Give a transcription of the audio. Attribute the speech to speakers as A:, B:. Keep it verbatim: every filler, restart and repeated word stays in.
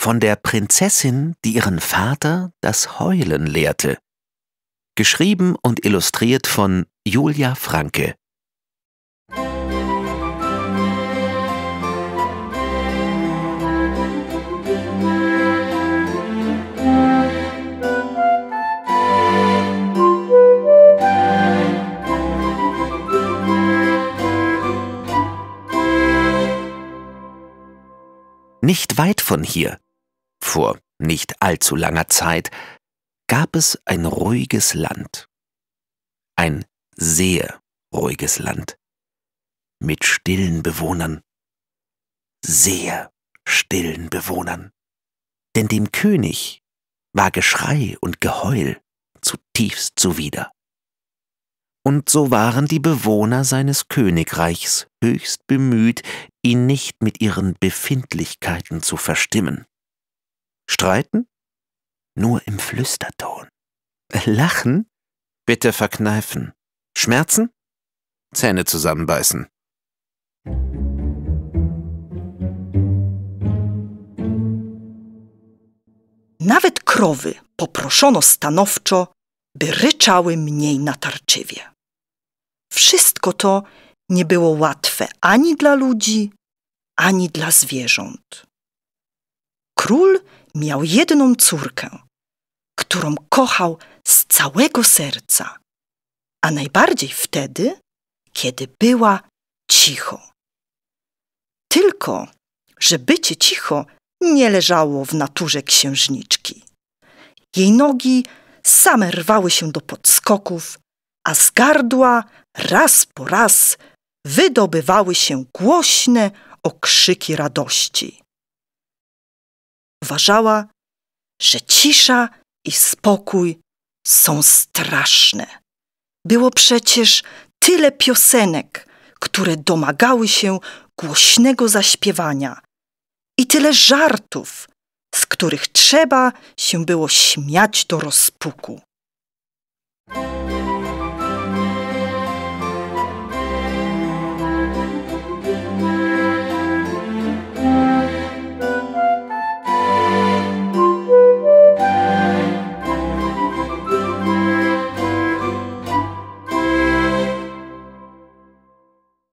A: von der Prinzessin, die ihren Vater das Heulen lehrte. Geschrieben und illustriert von Julia Franke. Nicht weit von hier, vor nicht allzu langer Zeit, gab es ein ruhiges Land. Ein sehr ruhiges Land. Mit stillen Bewohnern. Sehr stillen Bewohnern. Denn dem König war Geschrei und Geheul zutiefst zuwider. Und so waren die Bewohner seines Königreichs höchst bemüht, ihn nicht mit ihren Befindlichkeiten zu verstimmen. Streiten? Nur im Flüsterton. Lachen? Bitte verkneifen. Schmerzen? Zähne zusammenbeißen.
B: Nawet krowy poproszono stanowczo, by ryczały mniej natarczywie. Wszystko to nie było łatwe ani dla ludzi, ani dla zwierząt. Król miał jedną córkę, którą kochał z całego serca, a najbardziej wtedy, kiedy była cicho. Tylko, że bycie cicho nie leżało w naturze księżniczki. Jej nogi same rwały się do podskoków, a z gardła raz po raz wydobywały się głośne okrzyki radości. Uważała, że cisza i spokój są straszne. Było przecież tyle piosenek, które domagały się głośnego zaśpiewania i tyle żartów, z których trzeba się było śmiać do rozpuku.